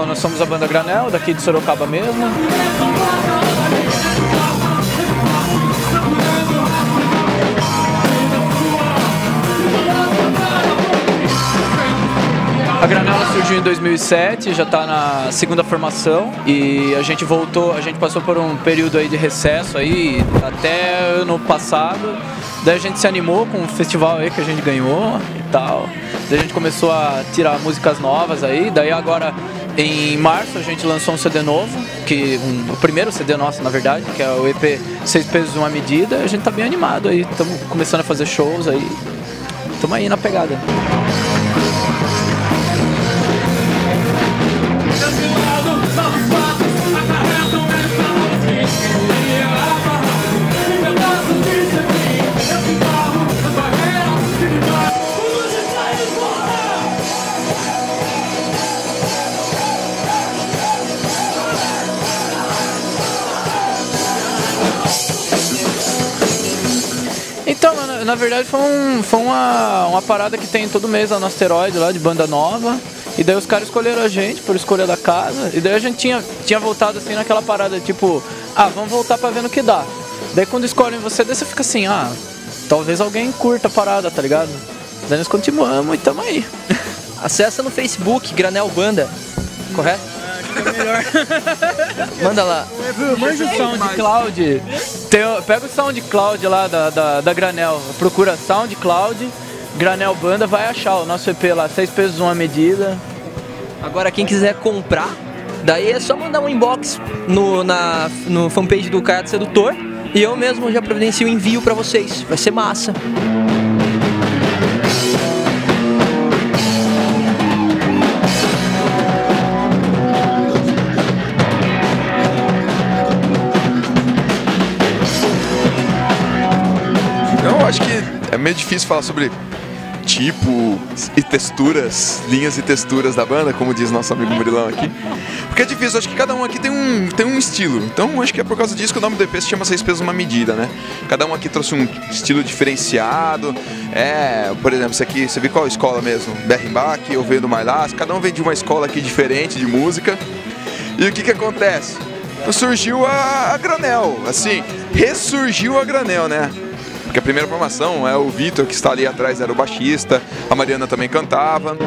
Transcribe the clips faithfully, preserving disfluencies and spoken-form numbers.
Então, nós somos a banda Granel, daqui de Sorocaba mesmo. A Granel surgiu em dois mil e sete, já está na segunda formação e a gente voltou, a gente passou por um período aí de recesso aí até ano passado. Daí a gente se animou com um festival aí que a gente ganhou e tal. Daí a gente começou a tirar músicas novas aí. Daí agora em março a gente lançou um C D novo, que um, o primeiro C D nosso na verdade, que é o E P Seis Pesos Uma Medida. A gente tá bem animado aí, estamos começando a fazer shows aí. Estamos aí na pegada. Então, na, na verdade foi, um, foi uma, uma parada que tem todo mês lá no Asteroide, lá de banda nova. E daí os caras escolheram a gente por escolha da casa. E daí a gente tinha, tinha voltado assim naquela parada, tipo, ah, vamos voltar pra ver no que dá. Daí quando escolhem você, daí você fica assim, ah, talvez alguém curta a parada, tá ligado? Daí nós continuamos e tamo aí. Acessa no Facebook, Granel Banda, correto? É melhor. Manda lá. Manja o SoundCloud. Tem, pega o SoundCloud lá da, da, da Granel. Procura SoundCloud, Granel Banda, vai achar o nosso E P lá, Seis Pesos Uma Medida. Agora quem quiser comprar, daí é só mandar um inbox no, na, no fanpage do Caiado Sedutor. E eu mesmo já providencio o envio pra vocês. Vai ser massa. Acho que é meio difícil falar sobre tipo e texturas, linhas e texturas da banda, como diz nosso amigo Murilão aqui. Porque é difícil, acho que cada um aqui tem um, tem um estilo. Então acho que é por causa disso que o nome do E P se chama Seis Pesos Uma Medida, né? Cada um aqui trouxe um estilo diferenciado. É, por exemplo, esse aqui, você viu qual escola mesmo? Berrimbach, eu venho do Mailas, cada um vem de uma escola aqui diferente de música. E o que que acontece? Surgiu a, a Granel, assim, ressurgiu a Granel, né? Porque a primeira formação é o Vitor, que está ali atrás, era o baixista, a Mariana também cantava.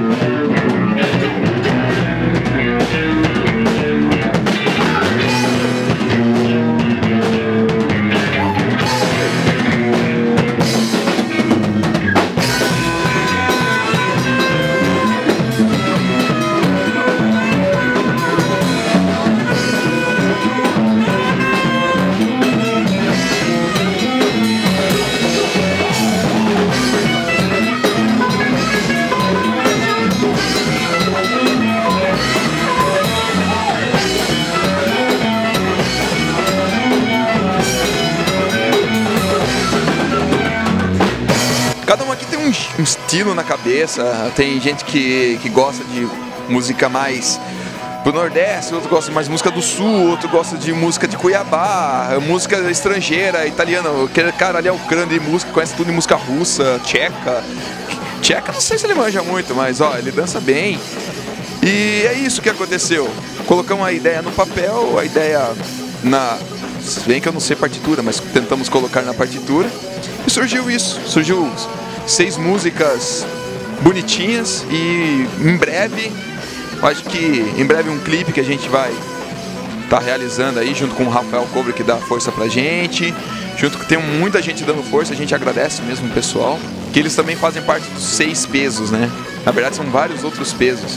Cada um aqui tem um, um estilo na cabeça, tem gente que, que gosta de música mais pro Nordeste, outro gosta mais de música do Sul, outro gosta de música de Cuiabá, música estrangeira, italiana, aquele cara ali é o grande de música, conhece tudo de música russa, tcheca. Tcheca, não sei se ele manja muito, mas ó, ele dança bem. E é isso que aconteceu. Colocamos a ideia no papel, a ideia na... Se bem que eu não sei partitura, mas tentamos colocar na partitura. E surgiu isso, surgiu seis músicas bonitinhas e em breve, acho que em breve um clipe que a gente vai estar tá realizando aí junto com o Rafael Cobre, que dá força pra gente, junto com tem muita gente dando força, a gente agradece mesmo o pessoal, que eles também fazem parte dos seis pesos, né? Na verdade são vários outros pesos.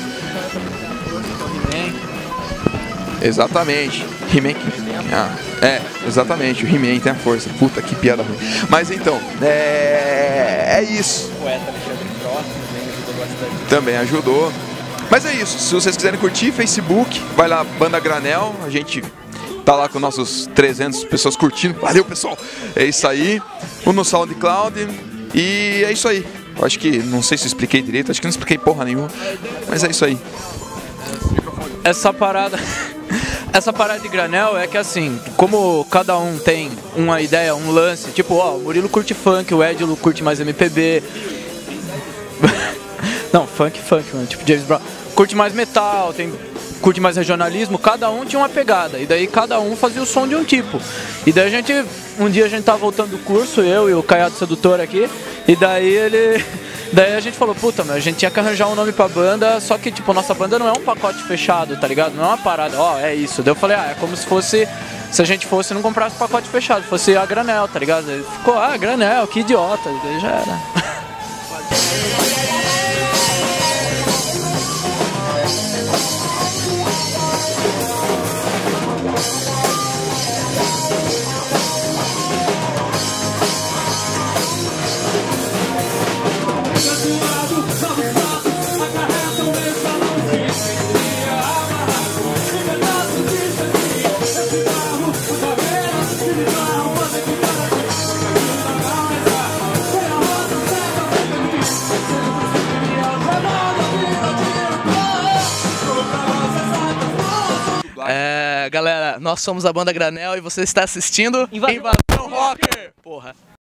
Exatamente. He-Man. Ah, é, exatamente. O He-Man tem a força. Puta, que piada ruim. Mas então, é, é isso. O poeta Alexandre Frost também ajudou bastante. Também ajudou. Mas é isso. Se vocês quiserem curtir, Facebook, vai lá, Banda Granel. A gente tá lá com nossos trezentas pessoas curtindo. Valeu, pessoal. É isso aí. O no SoundCloud. E é isso aí. Eu acho que, não sei se eu expliquei direito. Acho que não expliquei porra nenhuma. Mas é isso aí. Essa parada... Essa parada de Granel é que assim, como cada um tem uma ideia, um lance, tipo, ó, o Murilo curte funk, o Edilo curte mais M P B. Não, funk, funk, mano, tipo James Brown. Curte mais metal, tem curte mais regionalismo, cada um tinha uma pegada. E daí cada um fazia o som de um tipo. E daí a gente, um dia a gente tava voltando do curso, eu e o Caiado Sedutor aqui, e daí ele... Daí a gente falou, puta, meu, a gente tinha que arranjar um nome pra banda, só que, tipo, nossa banda não é um pacote fechado, tá ligado? Não é uma parada, ó, oh, é isso. Daí eu falei, ah, é como se fosse, se a gente fosse, não comprasse pacote fechado, fosse a granel, tá ligado? Daí ficou, ah, granel, que idiota, daí já era. É, galera, nós somos a banda Granel e você está assistindo Invasão Invasão Rocker! Porra.